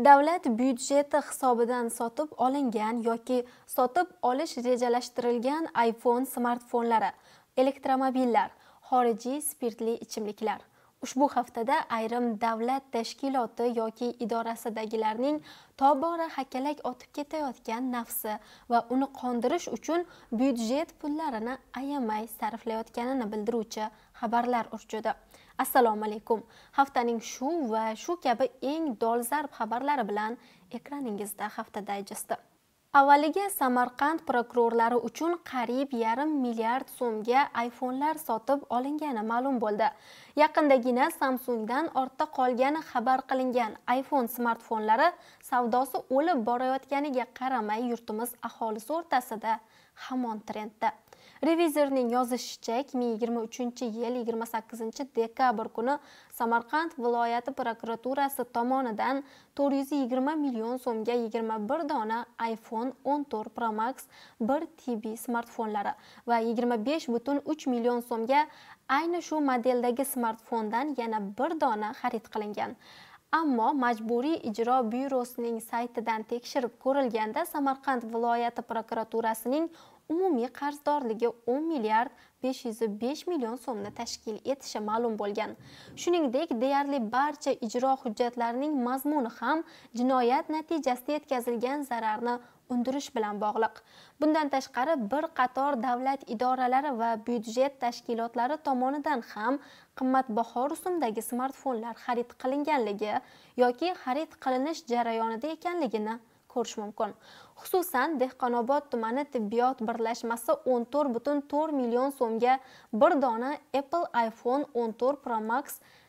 Davlat byudjeti hisobidan sotib olingan yoki sotib olish rejalashtirilgan iPhone smartfonlari, elektromobillar, xorijiy spirtli ichimliklar. Ushbu haftada ayrim davlat tashkiloti yoki idorasidagilarning tobora hakkalak otib ketayotgan nafsi va uni qondirish uchun byudjet pullarini ayamay sarflayotganini bildiruvchi xabarlar urchidi. Assalomu alaykum. Haftaning shu va shu kabi eng dolzarb xabarlari bilan ekraningizda hafta dayjesti. Avvaliga Samarqand prokurorlari uchun qariyb $1,5 milliard so'mga iPhone'lar sotib olingani ma'lum bo'ldi. Yaqindagina Samsungdan ortda qolgani xabar qilingan iPhone smartfonlari savdosi o'lib borayotganiga qaramay yurtimiz aholisi o'rtasida hamon trendda. Revizorning yozishicha, 2023-yil 28-dekabr kuni Samarqand viloyati prokuraturasi tomonidan 420 million so'mga 21 dona iPhone 14 Pro Max 1TB smartfonlari va 25,3 million so'mga ayni shu modeldagi smartfondan yana 1 dona xarid qilingan. Ammo Majburiy ijro byurosining saytidan tekshirib ko'rilganda Samarqand viloyati prokuraturasining umumiy qarzdorligi 10 milliard 505 million so'mni tashkil etishi ma'lum bo'lgan. Shuningdek, deyarli barcha ijro hujjatlarining mazmuni ham jinoyat natijasida yetkazilgan zararni undirish bilan bog'liq. Bundan tashqari bir qator davlat idoralari va byudjet tashkilotlari tomonidan ham qimmatbaho rusumdagi smartfonlar xarid qilinganligi yoki xarid qilinish jarayonida ekanligini ko'rish mumkin. Xususan, Dehqonobod tumani tibbiyot birlashmasi 14,4 million so'mga bir dona Apple iPhone 14 Pro Max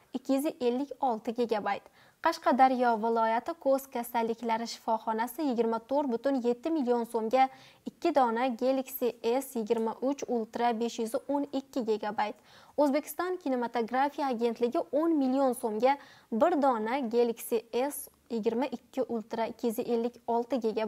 256 GB, Qashqadaryo viloyati ko'z kasalliklari shifoxonasi 24,7 million so'mga 2 dona Galaxy S23 Ultra 512 GB, O'zbekiston kinematografiya agentligi 10 million so'mga bir dona Galaxy S22 Ultra 256 GB,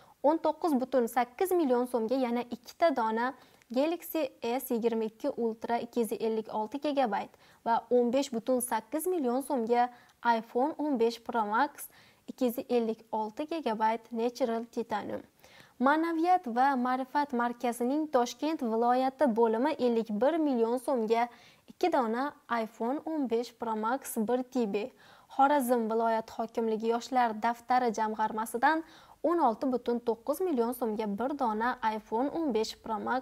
19,8 million so'mga yana 2 dona Galaxy S22 Ultra 256 GB va 15,8 million so'mga iPhone 15 Pro Max 256 GB Natural Titanium. Ma'naviyat va ma'rifat markazining Toshkent viloyati bo'limi 51 million so'mga 2 dona iPhone 15 Pro Max 1TB, Xorazm viloyat hokimligi yoshlar daftari jamg'armasidan 16,9 million so'mga bir dona iPhone 15 Pro Max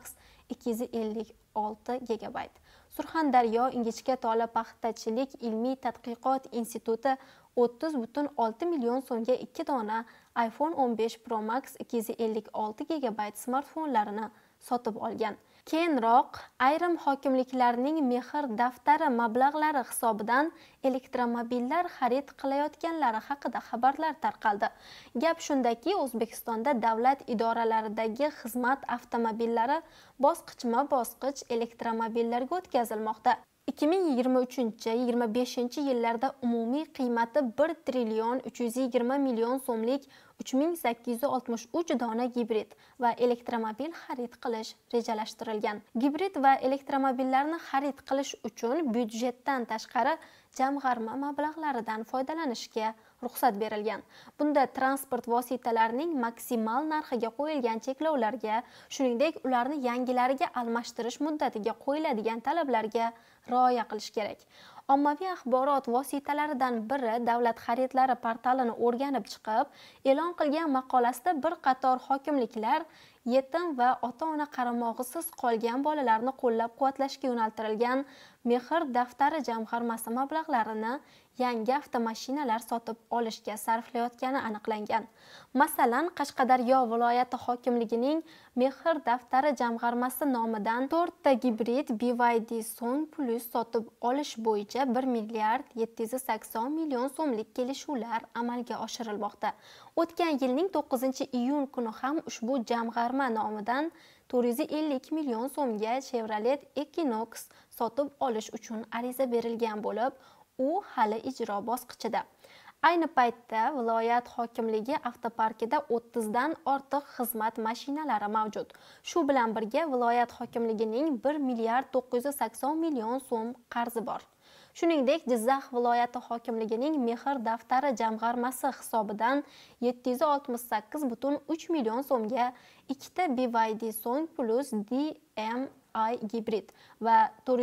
256 GB. Surxondaryo Ingichka tola paxtachilik ilmiy tadqiqot instituti 30,6 million so'mga 2 dona iPhone 15 Pro Max 256 GB smartfonlarini sotib olgan. Keyinroq ayrim hokimliklarning mehr daftari mablag'lari hisobidan elektromobillar xarid qilayotganlari haqida xabarlar tarqaldi. Gap shundaki, O'zbekistonda davlat idoralaridagi xizmat avtomobillari bosqichma-bosqich elektromobillarga o'tkazilmoqda. 2023-25 yillarda umumiy qiymati 1 trillion 320 million so'mlik 3863 dona gibrid va elektromobil xarid qilish rejalashtirilgan. Gibrid va elektromobillarni xarid qilish uchun byudjetdan tashqari jamg'arma mablag'laridan foydalanishga ruxsat berilgan. Bunda transport vositalarining maksimal narxiga qo'yilgan cheklovlarga, shuningdek ularni yangilariga almashtirish muddatiga qo'yiladigan talablarga rioya qilish kerak. Ommaviy axborot vositalaridan biri Davlat xaridlari portalini o'rganib chiqib, e'lon qilgan maqolasida bir qator hokimliklar yetim va ota-ona qaramog'isiz qolgan bolalarni qo'llab-quvvatlashga yo'naltirilgan mehr daftari jamg'armasi mablag'larini yangi avtomashinalar sotib olishga sarflayotgani aniqlangan. Masalan, Qashqadaryo viloyati hokimligining mehr daftari jamg'armasi nomidan 4 ta gibrid BYD Song Plus sotib olish bo'yicha 1 milliard 780 million so'mlik kelishuvlar amalga oshirilmoqda. O'tgan yilning 9-iyun kuni ham ushbu jamg'arma nomidan 450 million so'mga Chevrolet Equinox sotib olish uchun ariza berilgan bo'lib, u hali ijro bosqichida. Ayni paytda viloyat hokimligi avtoparkida 30 dan ortiq xizmat mashinalari mavjud. Shu bilan birga viloyat hokimligining 1 milliard 980 million so'm qarzi bor. Shuningdek, Jizzax viloyati hokimligining mehr daftari jamg'armasi hisobidan 768,3 million so'mga ikkita BYD Song Plus DMI gibrid va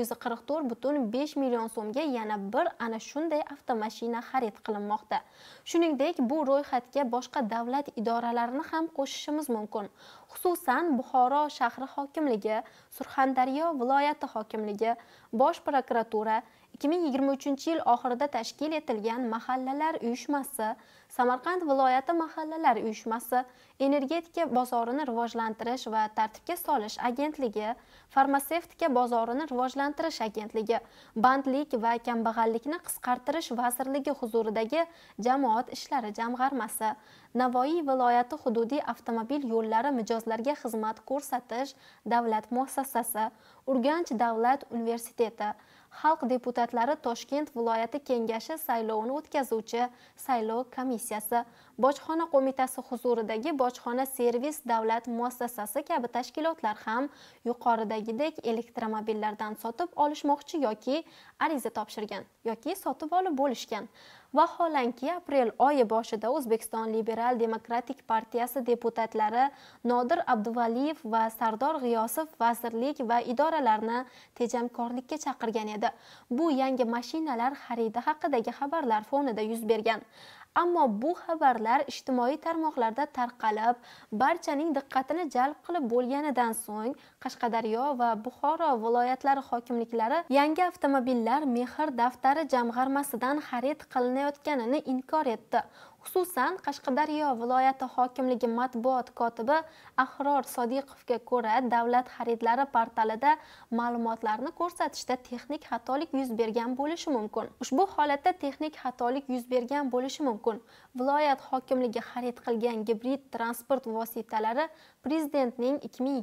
444,5 million so'mga yana bir ana shunday avtomashina xarid qilinmoqda. Shuningdek, bu ro'yxatga boshqa davlat idoralarini ham qo'shishimiz mumkin. Xususan, Buxoro shahri hokimligi, Surxondaryo viloyati hokimligi, Bosh prokuratura, 2023-yil oxirida tashkil etilgan mahallalar uyushmasi, Samarqand viloyati mahallalar uyushmasi, Energetika bozorini rivojlantirish va tartibga solish agentligi, Farmatsevtika bozorini rivojlantirish agentligi, Bandlik va kambag'allikni qisqartirish vazirligi huzuridagi jamoat ishlari jamg'armasi, Navoiy viloyati hududiy avtomobil yo'llari mijozlarga xizmat ko'rsatish davlat muassasasi, Urganch davlat universiteti, Xalq deputatlari Toshkent viloyati kengashi saylovini o'tkazuvchi saylov komissiyasi, Bojxona qo'mitasi huzuridagi bojxona servis davlat muassasasi kabi tashkilotlar ham yuqoridagidek elektromobillardan sotib olishmoqchi yoki ariza topshirgan yoki sotib olib bo'lishgan. Vaholanki, aprel oyi boshida O'zbekiston Liberal Demokratik partiyasi deputatlari Nodir Abduvaliyev va Sardor G'iyosov vazirlik va idoralarni tejamkorlikka chaqirgan edi. Bu yangi mashinalar xaridi haqidagi xabarlar fonida yuz bergan. Ammo bu xabarlar ijtimoiy tarmoqlarda tarqalib, barchaning diqqatini jalb qilib bo'lganidan so'ng, Qashqadaryo va Buxoro viloyatlari hokimliklari yangi avtomobillar mehr daftari jamg'armasidan xarid qilinayotganini inkor etdi. Xususan, Qashqadaryo viloyati hokimligi matbuot kotibi Ahror Sodiqovga ko'ra, davlat xaridlari portalida ma'lumotlarni ko'rsatishda texnik xatolik yuz bergan bo'lishi mumkin. Ushbu holatda texnik xatolik yuz bergan bo'lishi mumkin. Viloyat hokimligi xarid qilgan gibrid transport vositalari Prezidentning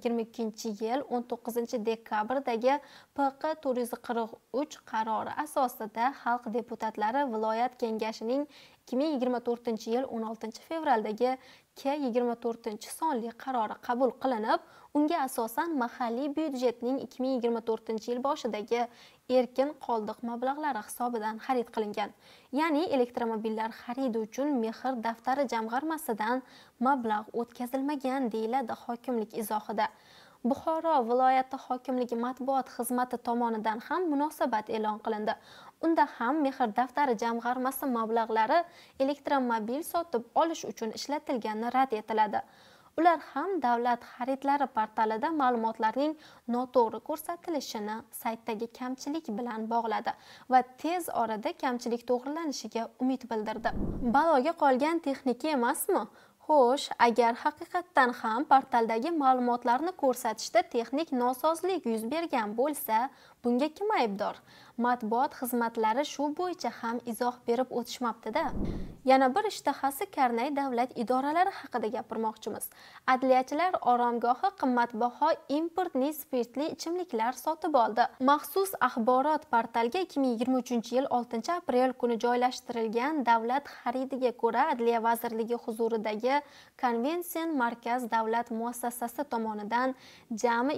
2022-yil 19-dekabrdagi PQ 443 qarori asosida xalq deputatlari viloyat kengashining 2024-yil 16-fevraldagi K24-sonli qarori qabul qilinib, unga asosan mahalliy byudjetning 2024-yil boshidagi erkin qoldiq mablag'lari hisobidan xarid qilingan. Ya'ni elektromobillar xaridi uchun mehr daftari jamg'armasidan mablag' o'tkazilmagan, deyiladi hokimlik izohida. Buxoro viloyati hokimligi matbuot xizmati tomonidan ham munosabat e'lon qilindi. Unda ham mehr daftari jamg'armasi mablag'lari elektromobil sotib olish uchun ishlatilgani rad etiladi. Ular ham davlat xaridlari portalida ma'lumotlarning noto'g'ri ko'rsatilishini saytdagi kamchilik bilan bog'ladi va tez orada kamchilik to'g'rilanishiga umid bildirdi. Baloga qolgan texnika emasmi? Xo'sh, agar haqiqatdan ham portaldagi ma'lumotlarni ko'rsatishda texnik nosozlik yuz bergan bo'lsa, bunga kim aybdor? Matbuot xizmatlari shu bo'yicha ham izoh berib o'tishmabdi-da. Yana bir ishtahasi karnay davlat idoralari haqida gapirmoqchimiz. Adliyachilar oromgohi qimmatbaho importli spirtli ichimliklar sotib oldi. Maxsus axborot portalga 2023-yil 6-aprel kuni joylashtirilgan davlat xaridiga ko'ra, Adliya vazirligi huzuridagi Konvensiyon markaz davlat muassasasi tomonidan jami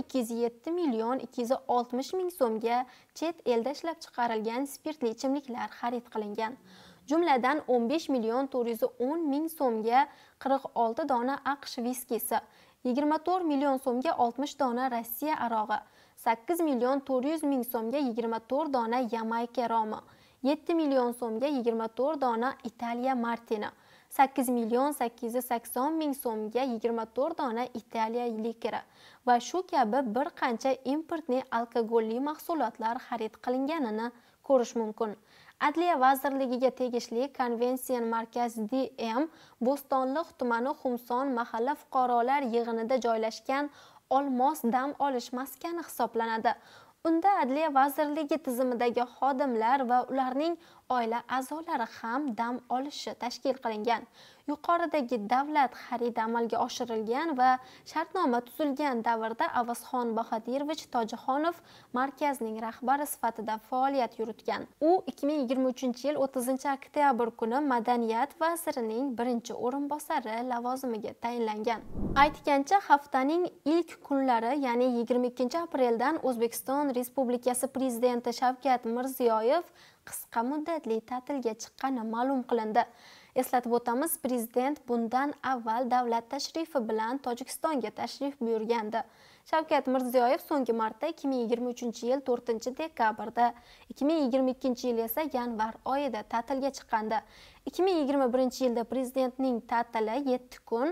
207,260,000 so'mga chet elda ishlab chiqarilgan spirtli ichimliklar xarid qilingan. Jumladan 15,410,000 so'mga 46 dona AQSh viskisi, 24 million so'mga 60 dona Rossiya arog'i, 8,400,000 so'mga 24 dona Yamayka romi, 7 million so'mga 24 dona Italiya martini, 8,880,000 so'mga 24 dona Italiya likeri va shu kabi bir qancha importli alkogolli mahsulotlar xarid qilinganini ko'rish mumkin. Adliya vazirligiga tegishli Konvensiyon markaz DM Bo'stonliq tumani Xumson mahalla fuqarolar yig'inida joylashgan Olmos dam olish maskani hisoblanadi. Unda Adliya vazirligi tizimidagi xodimlar va ularning oila a'zolari ham dam olishi tashkil qilingan. Yuqoridagi davlat xaridi amalga oshirilgan va shartnoma tuzilgan davrda Avazxon Bahadirovich Tojixonov markazning rahbari sifatida faoliyat yuritgan. U 2023-yil 30-oktyabr kuni Madaniyat vazirining birinchi o'rinbosari lavozimiga tayinlangan. Aytgancha, haftaning ilk kunlari, ya'ni 22-apreldan O'zbekiston Respublikasi prezidenti Shavkat Mirziyoyev qisqa muddatli ta'tilga chiqqani ma'lum qilindi. Eslatib o'tamiz, prezident bundan avval davlat tashrifi bilan Tojikistonga tashrif buyurgandi. Shavkat Mirziyoyev so'nggi marta 2023-yil 4-dekabrda, 2022-yil esa yanvar oyida ta'tilga chiqqandi. 2021-yilda prezidentning ta'tili 7 kun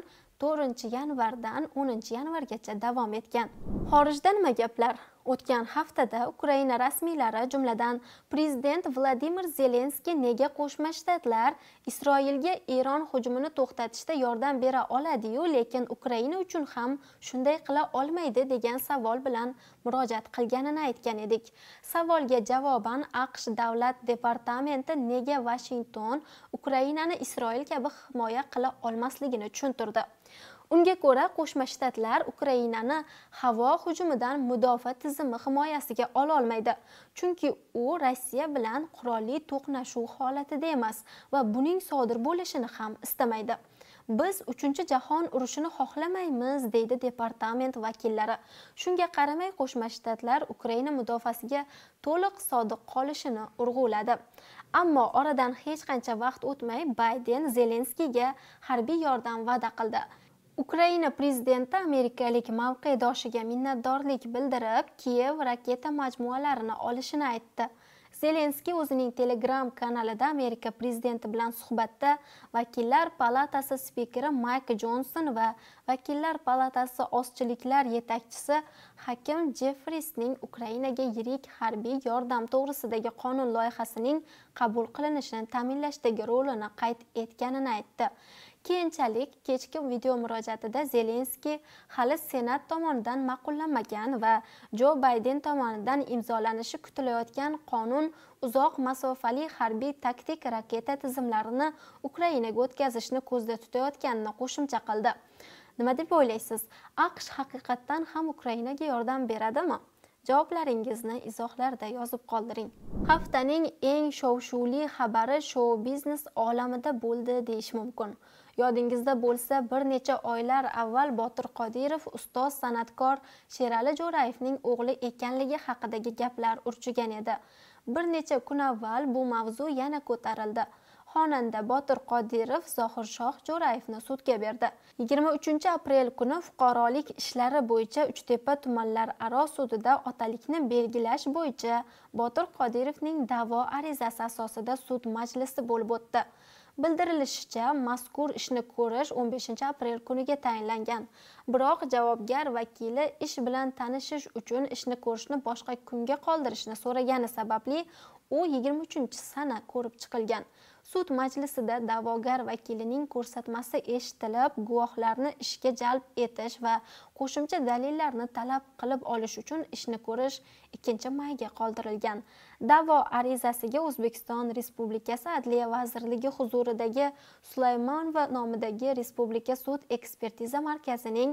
4-yanvardan 10-yanvargacha davom etgan. Xorijdan nima gaplar? O'tgan haftada Ukraina rasmiylari, jumladan prezident Vladimir Zelenskiy nega Qo'shma Shtatlar Isroilga Eron hujumini to'xtatishda yordam bera oladi-yu, lekin Ukraina uchun ham shunday qila olmaydi degan savol bilan murojaat qilganini aytgan edik. Savolga javoban AQSh davlat departamenti nega Washington Ukrainani Isroil kabi himoya qila olmasligini tushuntirdi. Unga ko'ra, Qo'shma Shtatlar Ukrainani havo hujumidan mudofaa tizimi himoyasiga ola olmaydi, chunki u Rossiya bilan qurolli to'qnashuv holatida emas va buning sodir bo'lishini ham istamaydi. Biz 3-jahon urushini xohlamaymiz, deydi departament vakillari. Shunga qaramay, Qo'shma Shtatlar Ukraina mudofaasiga to'liq sodiq qolishini urg'uladi. Ammo oradan hech qancha vaqt o'tmay Bayden Zelenskiyga harbiy yordam va'da qildi. Ukraina prezidenti amerikalik mavqedoshiga minnatdorlik bildirib, Kiyev raketa majmualarini olishini aytdi. Zelenskiy o'zining Telegram kanalida Amerika prezidenti bilan suhbatda Vakillar palatasi spikeri Mayk Jonson va Vakillar palatasi ozchiliklar yetakchisi Hakim Jeffriesning Ukrainaga yirik harbiy yordam to'g'risidagi qonun loyihasining qabul qilinishini ta'minlashdagi rolini qayd etganini aytdi. Keyinchalik kechki video murojaatida Zelenskiy hali Senat tomonidan ma'qullanmagan va Jo Bayden tomonidan imzolanishi kutilayotgan qonun uzoq masofali harbiy taktik raketa tizimlarini Ukrainaga o'tkazishni ko'zda tutayotganini qo'shimcha qildi. Nima deb o'ylaysiz? AQSh haqiqatdan ham Ukrainaga yordam beradimi? Javoblaringizni izohlarda yozib qoldiring. Haftaning eng shov-shuvli xabari shou-biznes olamida bo'ldi deyish mumkin. Yodingizda bo'lsa, bir necha oylar avval Botir Qodirov ustoz san'atkor Sherali Jo'rayevning o'g'li ekanligi haqidagi gaplar urchigan edi. Bir necha kun avval bu mavzu yana ko'tarildi. Xonanda Botir Qodirov Zohirshoh Jo'rayevni sudga berdi. 23-aprel kuni fuqarolik ishlari bo'yicha Uchtepa tumanlararo sudida otalikni belgilash bo'yicha Botir Qodirovning da'vo arizasi asosida sud majlisi bo'lib o'tdi. Bildirilishicha, mazkur ishni ko'rish 15-aprel kuniga tayinlangan. Biroq javobgar vakili ish bilan tanishish uchun ishni ko'rishni boshqa kunga qoldirishni so'ragani sababli u 23-sana ko'rib chiqilgan. Sud majlisida da'vogar vakilining ko'rsatmasi eshitilib, guvohlarni ishga jalb etish va qo'shimcha dalillarni talab qilib olish uchun ishni ko'rish 2-mayga qoldirilgan. Da'vo arizasiga O'zbekiston Respublikasi Adliya vazirligi huzuridagi Sulaymonova nomidagi Respublika sud ekspertiza markazining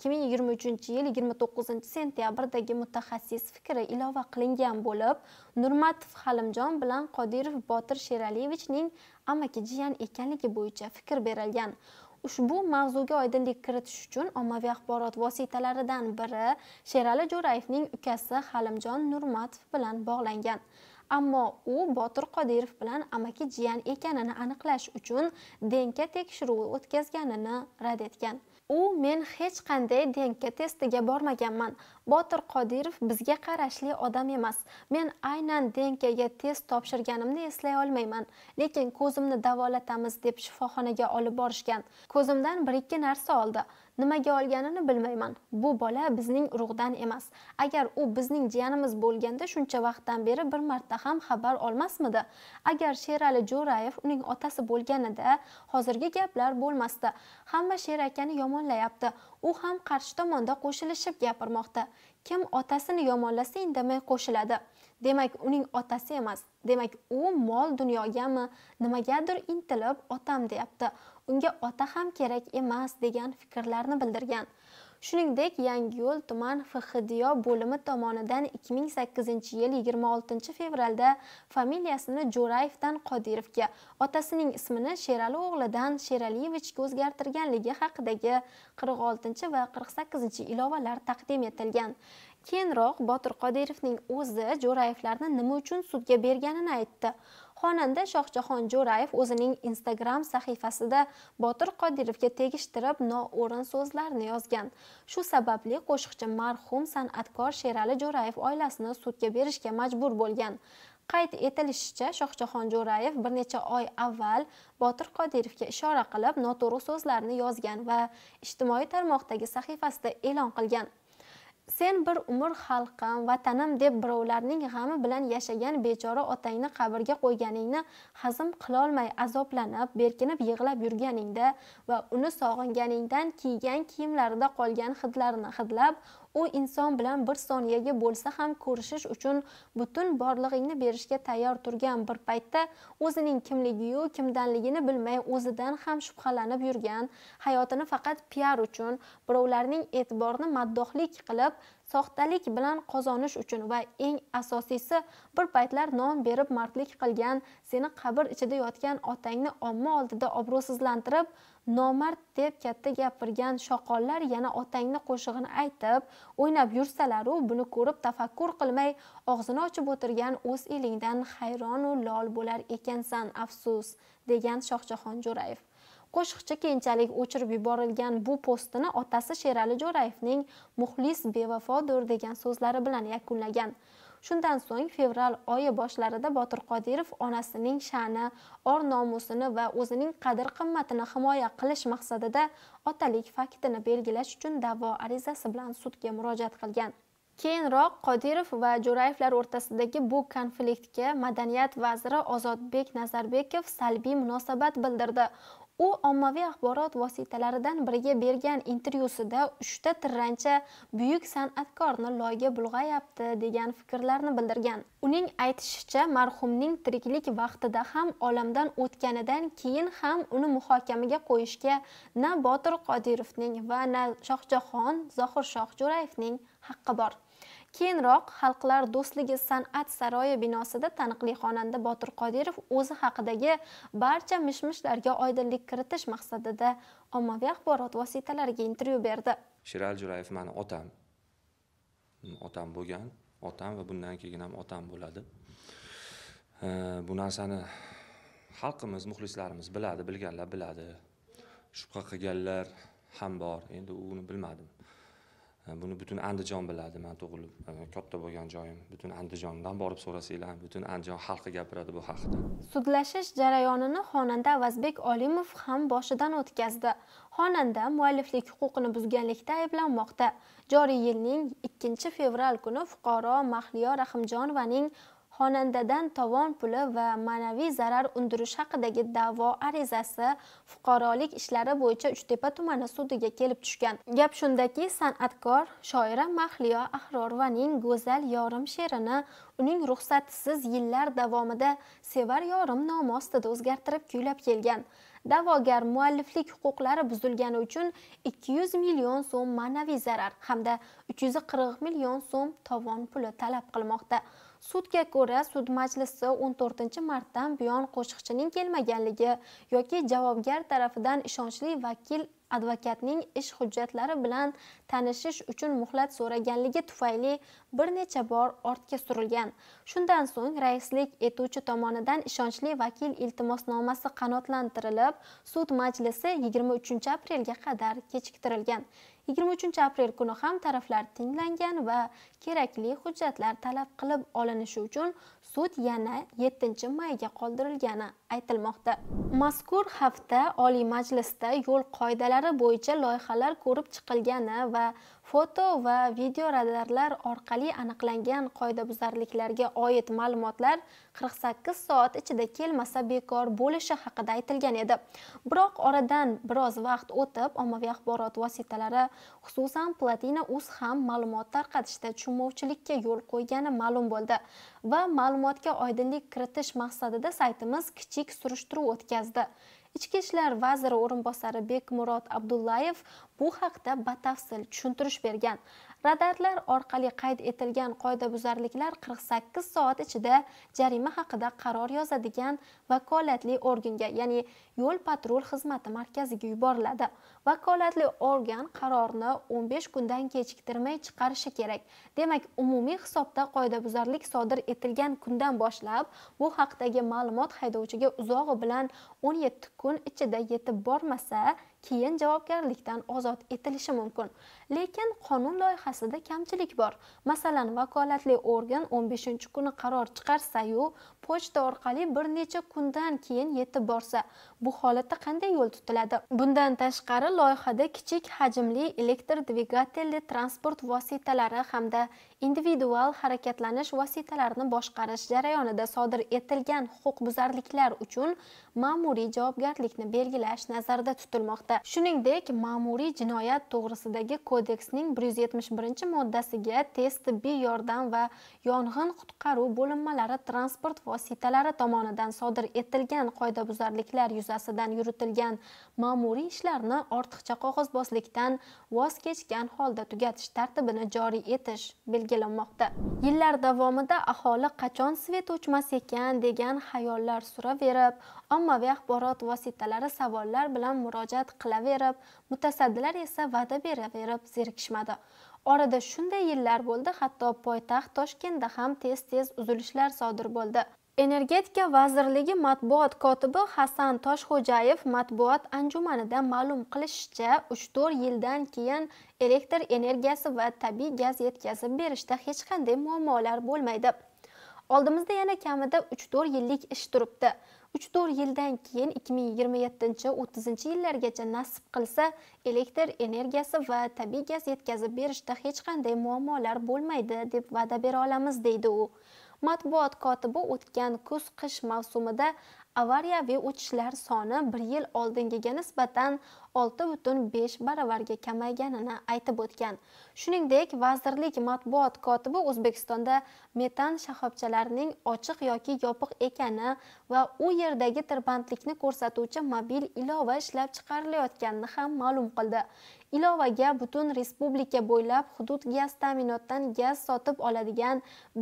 2023-yil 29-sentyabrdagi mutaxassis fikri ilova qilingan bo'lib, Nurmatov Halimjon bilan Qodirov Botir Sheraliyevichning amaki jiyan ekanligi bo'yicha fikr berilgan. Ushbu mavzuga oydinlik kiritish uchun ommaviy axborot vositalaridan biri Sherali Jo'rayevning ukasi Halimjon Nurmatov bilan bog'langan. Ammo u Botir Qodirov bilan amaki jiyan ekanini aniqlash uchun DNK tekshiruvi o'tkazganini rad etgan. U men hech qanday DNK testiga bormaganman. Botir Qodirov bizga qarashli odam emas. Men aynan DNKga test topshirganimni eslay olmayman, lekin ko'zimni davolatamiz deb shifoxonaga olib borishgan. Ko'zimdan 1-2 narsa oldi. Nimaga olganini bilmayman. Bu bola bizning urug'dan emas. Agar u bizning jiyanimiz bo'lganda shuncha vaqtdan beri bir marta ham xabar olmasmidi? Agar Sherali Jo'rayev uning otasi bo'lganida hozirgi gaplar bo'lmasdi. Hamma Sher akani yomonlayapti. U ham qarshi tomonda qo'shilishib gapirmoqda. Kim otasini yomonlasa indamay qo'shiladi. Demak, uning otasi emas. Demak, u mol dunyogami, nimagadir intilib otam deyapti. Unga ota ham kerak emas degan fikrlarni bildirgan. Shuningdek, Yangiyo'l tuman FXDIO bo'limi tomonidan 2008-yil 26-fevralda familiyasini Jo'rayevdan Qodirovga, otasining ismini Sherali o'g'lidan Sheraliyevichga o'zgartirganligi haqidagi 46 va 48-ilovalar taqdim etilgan. Keyinroq Botir Qodirovning o'zi Jo'rayevlarni nima uchun sudga berganini aytdi. Xonanda Shohjahon Jo'rayev o'zining Instagram sahifasida Botir Qodirovga tegishtirib noo'rin so'zlarni yozgan. Shu sababli qo'shiqchi marhum san'atkor Sherali Jo'rayev oilasini sudga berishga majbur bo'lgan. Qayd etilishicha, Shohjahon Jo'rayev bir necha oy avval Botir Qodirovga ishora qilib noto'g'ri so'zlarni yozgan va ijtimoiy tarmoqdagi sahifasida e'lon qilgan. Sen bir umr xalqim, vatanim deb birovlarning g'ami bilan yashagan bechora otangni qabrga qo'yganingni hazm qilolmay azoblanib, berkinib yig'lab yurganingda va uni sog'inganingdan kiygan kiyimlarida qolgan hidlarini hidlab, u inson bilan bir soniyaga bo'lsa ham ko'rishish uchun butun borlig'ingni berishga tayyor turgan bir paytda o'zining kimligiyu kimdanligini bilmay o'zidan ham shubhalanib yurgan, hayotini faqat piar uchun, birovlarning e'tiborini maddohlik qilib, soxtalik bilan qozonish uchun va eng asosiysi bir paytlar non berib mardlik qilgan, seni qabr ichida yotgan otangni omma oldida obro'sizlantirib, nomard deb katta gapirgan shoqollar yana otangni qo'shig'ini aytib, o'ynab yursalar, buni ko'rib tafakkur qilmay og'zini ochib o'tirgan o'z elingdan hayron va lol bo'lar ekansan, afsus, degan Shohjahon Jo'rayev. Qo'shiqchi keyinchalik o'chirib yuborilgan bu postini otasi Sherali Jo'rayevning muxlis bevafodir degan so'zlari bilan yakunlagan. Shundan so'ng fevral oyi boshlarida Botir Qodirov onasining sha'ni, or-nomusini va o'zining qadr-qimmatini himoya qilish maqsadida otalik faktini belgilash uchun da'vo arizasi bilan sudga murojaat qilgan. Keyinroq Qodirov va Jo'rayevlar o'rtasidagi bu konfliktga madaniyat vaziri Ozodbek Nazarbekov salbiy munosabat bildirdi. U ommaviy axborot vositalaridan biriga bergan intervyusida 3 ta tirrancha buyuk san'atkorni loyga bulg'ayapti degan fikrlarni bildirgan. Uning aytishicha, marhumning tiriklik vaqtida ham olamdan o'tganidan keyin ham uni muhokamaga qo'yishga na Botir Qodirovning va na Shohjahon Zohirshoh Jo'rayevning haqqi bor. Keyinroq Xalqlar do'stligi san'at saroyi binosida taniqli xonanda Botir Qodirov o'zi haqidagi barcha mish-mishlarga oydinlik kiritish maqsadida ommaviy axborot vositalariga intervyu berdi. Sherali Jo'rayev meni otam bo'lgan, otam va bundan keyin ham otam bo'ladi. Bu narsani xalqimiz, muxlislarimiz biladi, bilganlar biladi. Shubha qilganlar ham bor. Endi uni bilmadim. Buni butun Andijon biladi. Men tug'ilib, katta bo'lgan joyim. Butun Andijondan borib so'rasanglar, butun Andijon xalqi gapiradi bu haqida. Sudlashish jarayonini xonanda Avazbek Olimov ham boshidan o'tkazdi. Xonanda mualliflik huquqini buzganlikda ayblanmoqda. Joriy yilning 2-fevral kuni fuqaro Mahliyo Rahimjonovaning xonandadan tovon puli va ma'naviy zarar undirish haqidagi da'vo arizasi fuqarolik ishlari bo'yicha Uchtepa tumani sudiga kelib tushgan. Gap shundaki, san'atkor shoira Mahliyo Ahrorovaning Go'zal yorim she'rini uning ruxsatisiz yillar davomida Sevar yorim nomi ostida o'zgartirib kuylab kelgan. Da'vogar mualliflik huquqlari buzilgani uchun 200 million so'm ma'naviy zarar hamda 340 million so'm tovon puli talab qilmoqda. Sudga ko'ra, sud majlisi 14-martdan buyon qo'shiqchining kelmaganligi yoki javobgar tarafidan ishonchli vakil advokatning ish hujjatlari bilan tanishish uchun muhlat so'raganligi tufayli bir necha bor ortga surilgan. Shundan so'ng raislik etuvchi tomonidan ishonchli vakil iltimosnomasi qanoatlantirilib, sud majlisi 23-aprelga qadar kechiktirilgan. 23-aprel kuni ham taraflar tinglangan va kerakli hujjatlar talab qilib olinishi uchun sud yana 7-mayga qoldirilgani aytilmoqda. Mazkur hafta Oliy Majlisda yo'l qoidalari bo'yicha loyihalar ko'rib chiqilgani va foto va video radarlar orqali aniqlangan qoidabuzarliklarga oid ma'lumotlar 48 soat ichida kelmasa bekor bo'lishi haqida aytilgan edi. Biroq oradan biroz vaqt o'tib, ommaviy axborot vositalari, xususan Platina.uz ham ma'lumot tarqatishda tushunmovchilikka yo'l qo'ygani ma'lum bo'ldi va ma'lumotga oydinlik kiritish maqsadida saytimiz kichik surishtiruv o'tkazdi. Ichki ishlar vaziri o'rinbosari Bekmurod Abdullayev bu haqda batafsil tushuntirish bergan. Radarlar orqali qayd etilgan qoidabuzarliklar 48 soat ichida jarima haqida qaror yozadigan vakolatli organga, ya'ni yo'l patrul xizmati markaziga yuboriladi. Vakolatli organ qarorni 15 kundan kechiktirmay chiqarishi kerak. Demak, umumiy hisobda qoidabuzarlik sodir etilgan kundan boshlab bu haqdagi ma'lumot haydovchiga uzog'i bilan 17 kun ichida yetib bormasa, keyin javobgarlikdan ozod etilishi mumkin. Lekin qonun loyihasida kamchilik bor. Masalan, vakolatli organ 15-kuni qaror chiqarsa-yu, pochta orqali bir necha kundan keyin yetib borsa, bu holatda qanday yo'l tutiladi? Bundan tashqari, loyihada kichik hajmli elektr dvigatelli transport vositalari hamda individual harakatlanish vositalarini boshqarish jarayonida sodir etilgan huquqbuzarliklar uchun ma'muriy javobgarlikni belgilash nazarda tutilmoqda. Shuningdek, ma'muriy jinoyat to'g'risidagi kodeksning 171-moddasiga tez tibbiy yordam va yong'in qutqaruv bo'linmalari transport vositalari tomonidan sodir etilgan qoidabuzarliklar yuzasidan yuritilgan ma'muriy ishlarni ortiqcha qog'ozbozlikdan voz kechgan holda tugatish tartibini joriy etish belgilanmoqda. Yillar davomida aholi qachon svet o'chmas ekan degan xayollar suraverib, ommaviy axborot vositalari savollar bilan murojaat qilaverib, mutasaddilar esa va'da beraverib zerikishmadi. Orada shunday yillar bo'ldi, hatto poytaxt Toshkentda ham tez-tez uzilishlar sodir bo'ldi. Energetika vazirligi matbuot kotibi Hasan Toshxo'jayev matbuot anjumanida ma'lum qilishicha, 3-4 yildan keyin elektr energiyasi va tabiiy gaz yetkazib berishda hech qanday muammolar bo'lmaydi. Oldimizda yana kamida 3-4 yillik ish turibdi. 3-4 yildan keyin 2027-30 yillargacha nasib qilsa, elektr energiyasi va tabiiy gaz yetkazib berishda hech qanday muammolar bo'lmaydi deb va'da bera olamiz, deydi u. Matbuot kotibi o'tgan kuz-qish mavsumida avariyaviy o'chishlar soni 1 yil oldingiga nisbatan 6,5 baravarga kamayganini aytib o'tgan. Shuningdek, vazirlik matbuot kotibi O'zbekistonda metan shoxobchalarining ochiq yoki yopiq ekani va u yerdagi tirbandlikni ko'rsatuvchi mobil ilova ishlab chiqarilayotganini ham ma'lum qildi. Ilovaga butun respublika bo'ylab hudud gaz ta'minotidan gaz sotib oladigan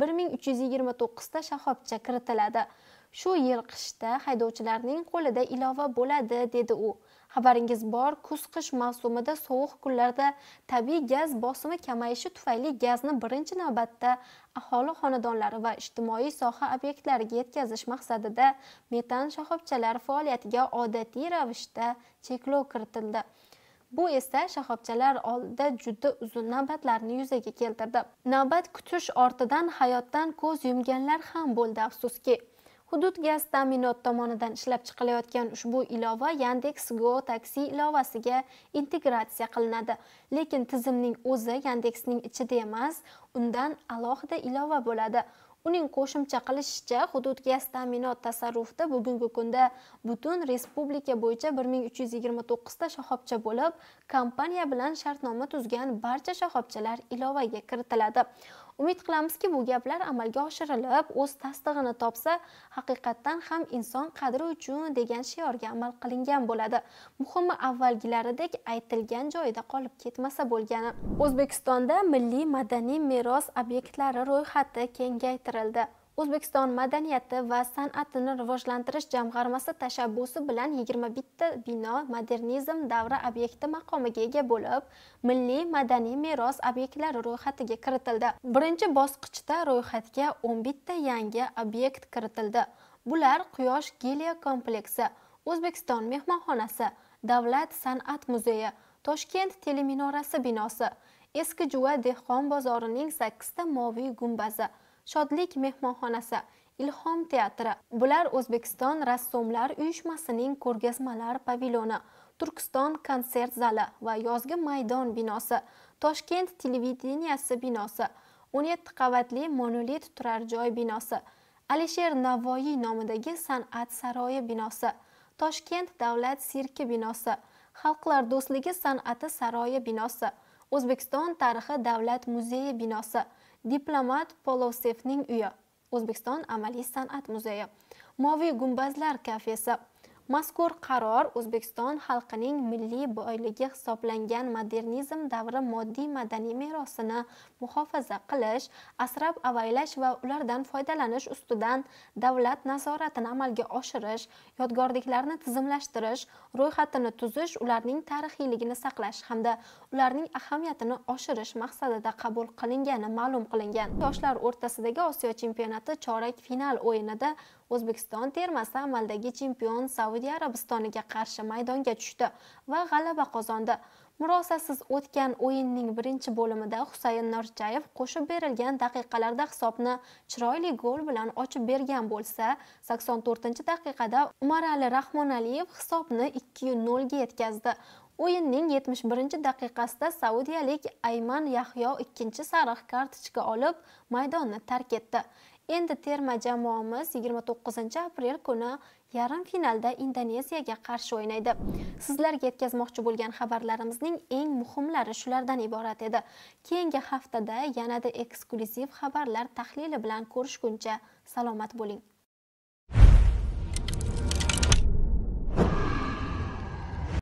1329 ta shoxobcha kiritiladi. Shu yil qishda haydovchilarning qo'lida ilova bo'ladi, dedi u. Xabaringiz bor, kuz-qish mavsumida sovuq kunlarda tabiiy gaz bosimi kamayishi tufayli gazni birinchi navbatda aholi xonadonlari va ijtimoiy soha obyektlariga yetkazish maqsadida metan shoxobchalari faoliyatiga odatiy ravishda cheklov kiritildi. Bu esa shoxobchalar oldida juda uzun navbatlarni yuzaga keltirdi. Navbat kutish ortidan hayotdan ko'z yumganlar ham bo'ldi, afsuski. Hudud gaz ta'minot tomonidan ishlab chiqilayotgan ushbu ilova Yandex.Go taksi ilovasiga integratsiya qilinadi. Lekin tizimning o'zi Yandexning ichida emas, undan alohida ilova bo'ladi. Uning qo'shimcha qilishicha, hudud gaz ta'minot tasarrufida bugungi kunda butun respublika bo'yicha 1329 ta shoxobcha bo'lib, kompaniya bilan shartnoma tuzgan barcha shoxobchalar ilovaga kiritiladi. Umid qilamizki, bu gaplar amalga oshirilib, o'z tasdig'ini topsa, haqiqatdan ham inson qadri uchun degan shiorga amal qilingan bo'ladi. Muhimi, avvalgilaridek aytilgan joyida qolib ketmasa bo'lgani. O'zbekistonda milliy madaniy meros obyektlari ro'yxati kengaytirildi. O'zbekiston madaniyati va san'atini rivojlantirish jamg'armasi tashabbusi bilan 21 ta bino modernizm davri obyekti maqomiga ega bo'lib, milliy madaniy meros obyektlari ro'yxatiga kiritildi. Birinchi bosqichda ro'yxatga 11 ta yangi obyekt kiritildi. Bular Quyosh Geliya kompleksi, O'zbekiston mehmonxonasi, Davlat san'at muzeyi, Toshkent teleminorasi binosi, Eski Juva dehqon bozorining 8 ta moviy gumbazi, Shodlik mehmonxonasi, Ilhom teatri. Bular O'zbekiston rassomlar uyushmasining ko'rgazmalar pavilyoni, Turkiston konsert zali va yozgi maydon binosi, Toshkent televideniyasi binosi, 17 qavatli monolit turar joy binosi, Alisher Navoiy nomidagi san'at saroyi binosi, Toshkent davlat sirki binosi, Xalqlar do'stligi san'ati saroyi binosi, O'zbekiston tarixi davlat muzeyi binosi, Diplomat Polosevning uyi, O'zbekiston amaliy san'at muzeyi, Moviy gumbazlar kafesi. Mazkur qaror O'zbekiston xalqining milliy boyligi hisoblangan modernizm davri moddiy madaniy merosini muhofaza qilish, asrab-avaylash va ulardan foydalanish ustidan davlat nazoratini amalga oshirish, yodgorliklarni tizimlashtirish, ro'yxatini tuzish, ularning tarixiyligini saqlash hamda ularning ahamiyatini oshirish maqsadida qabul qilingani ma'lum qilingan. Yoshlar o'rtasidagi Osiyo chempionati chorak final o'yinida O'zbekiston termasi amaldagi chempion Saudiya Arabistoniga qarshi maydonga tushdi va g'alaba qozondi. Murosasiz o'tgan o'yinning birinchi bo'limida Husayn Norchayev qo'shib berilgan daqiqalarda hisobni chiroyli gol bilan ochib bergan bo'lsa, 84-daqiqada Umarali Rahmonaliyev hisobni 2-0 ga yetkazdi. O'yinning 71-daqiqasida saudiyalik Ayman Yahyo ikkinchi sariq kartochka olib maydonni tark etdi. Endi terma jamoamiz 29-aprel kuni yarim finalda Indoneziyaga qarshi o'ynaydi. Sizlarga yetkazmoqchi bo'lgan xabarlarimizning eng muhimlari shulardan iborat edi. Keyingi haftada yanada eksklyuziv xabarlar tahlili bilan ko'rishguncha salomat bo'ling.